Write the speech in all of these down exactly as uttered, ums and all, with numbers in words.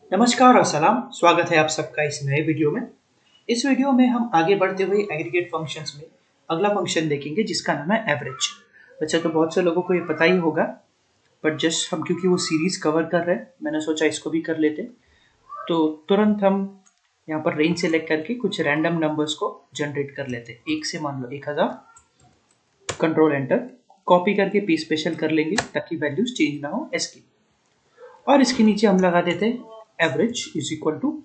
नमस्कार और सलाम। स्वागत है आप सबका इस नए वीडियो में। इस वीडियो में हम आगे बढ़ते हुए एग्रीगेट फंक्शंस में अगला फंक्शन देखेंगे जिसका नाम है एवरेज। वैसे तो बहुत से लोगों को ये पता ही होगा, बट जस्ट हम क्योंकि वो सीरीज कवर कर रहे हैं मैंने सोचा इसको भी कर लेते। तो तुरंत हम यहाँ पर रेंज सेलेक्ट करके कुछ रैंडम नंबर्स को जनरेट कर लेते। एक से मान लो एक हज़ार, कंट्रोल एंटर, कॉपी करके पी स्पेशल कर लेंगे ताकि वैल्यूज चेंज ना हो एस की। और इसके नीचे हम लगा देते हैं average is equal to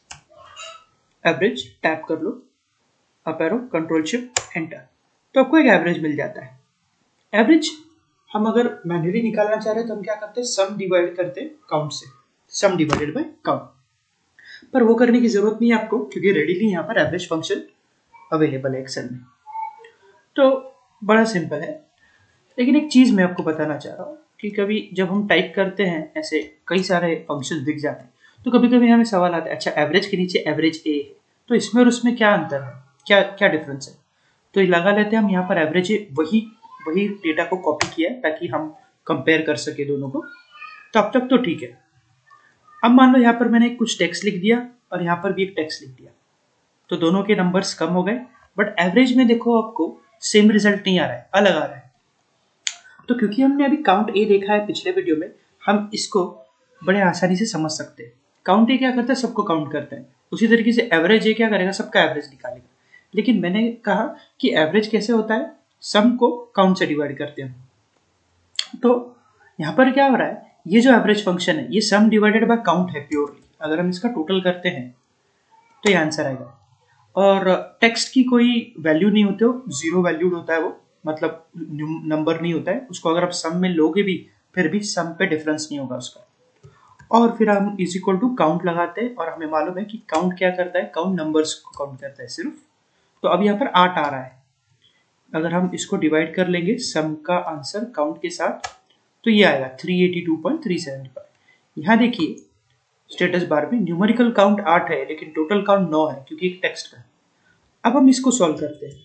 average, tab कर लो, up arrow, control shift enter, तो आपको एक एवरेज मिल जाता है। एवरेज हम अगर मैन्युअली निकालना चाह रहे हैं तो हम क्या करते हैं, सम डिवाइड करते हैं काउंट से, सम डिवाइडेड बाय काउंट। पर वो करने की जरूरत नहीं है आपको क्योंकि रेडीली यहाँ पर एवरेज फंक्शन अवेलेबल है एक्सेल में। तो बड़ा सिंपल है, लेकिन एक चीज मैं आपको बताना चाह रहा हूँ कि कभी जब हम टाइप करते हैं ऐसे कई सारे फंक्शन दिख जाते हैं तो कभी कभी हमें सवाल आता है, अच्छा एवरेज के नीचे एवरेज ए है तो इसमें और उसमें क्या अंतर है, क्या क्या डिफरेंस है। तो ये लगा लेते हैं हम यहाँ पर एवरेज ए, वही वही डेटा को कॉपी किया है ताकि हम कंपेयर कर सके दोनों को। तो अब तक तो ठीक है। अब मान लो यहाँ पर मैंने कुछ टेक्स्ट लिख दिया और यहाँ पर भी एक टेक्स्ट लिख दिया, तो दोनों के नंबर्स कम हो गए, बट एवरेज में देखो आपको सेम रिजल्ट नहीं आ रहा है, अलग आ रहा है। तो क्योंकि हमने अभी काउंट ए देखा है पिछले वीडियो में, हम इसको बड़े आसानी से समझ सकते हैं। काउंट ए क्या करता है, सबको काउंट करता है, उसी तरीके से एवरेज ए क्या करेगा, सबका एवरेज निकालेगा। लेकिन मैंने कहा कि एवरेज कैसे होता है, सम को काउंट से डिवाइड करते हैं। तो यहाँ पर क्या हो रहा है, ये जो एवरेज फंक्शन है ये सम डिवाइडेड बाय काउंट है प्योरली। अगर हम इसका टोटल करते हैं तो ये आंसर आएगा। और टेक्स्ट की कोई वैल्यू नहीं होती, हो जीरो वैल्यूड होता है वो, मतलब नंबर नहीं होता है उसको। अगर आप सम में लोगे भी फिर भी सम पे डिफरेंस नहीं होगा उसका। और फिर हम इज इक्वल टू काउंट लगाते हैं और हमें मालूम है कि काउंट क्या करता है, काउंट नंबर्स को काउंट करता है सिर्फ। तो अब यहाँ पर आठ आ रहा है, अगर हम इसको डिवाइड कर लेंगे सम का आंसर काउंट के साथ तो ये आएगा three eighty two point three seven five. यहाँ देखिए स्टेटस बार में न्यूमेरिकल काउंट आठ है लेकिन टोटल काउंट नौ है क्योंकि एक टेक्स्ट का है। अब हम इसको सॉल्व करते हैं,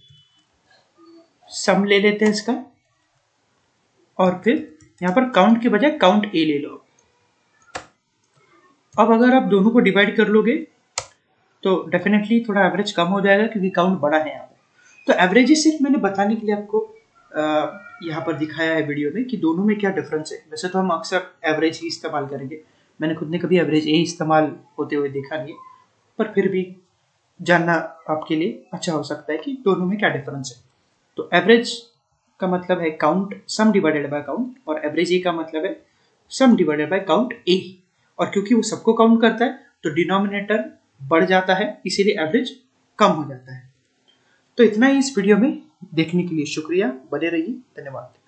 सम ले लेते हैं इसका और फिर यहाँ पर काउंट के बजाय काउंट ए ले लो। अब अगर आप दोनों को डिवाइड कर लोगे तो डेफिनेटली थोड़ा एवरेज कम हो जाएगा क्योंकि काउंट बड़ा है यहाँ पर। तो एवरेज सिर्फ मैंने बताने के लिए आपको यहाँ पर दिखाया है वीडियो में कि दोनों में क्या डिफरेंस है। वैसे तो हम अक्सर एवरेज ही इस्तेमाल करेंगे, मैंने खुद ने कभी एवरेज ए इस्तेमाल होते हुए देखा नहीं है, पर फिर भी जानना आपके लिए अच्छा हो सकता है कि दोनों में क्या डिफरेंस है। तो एवरेज का मतलब है count sum divided by count और एवरेज ए का मतलब है sum divided by count A. और क्योंकि वो सबको काउंट करता है तो डिनोमिनेटर बढ़ जाता है, इसीलिए एवरेज कम हो जाता है। तो इतना ही इस वीडियो में, देखने के लिए शुक्रिया, बने रहिए, धन्यवाद।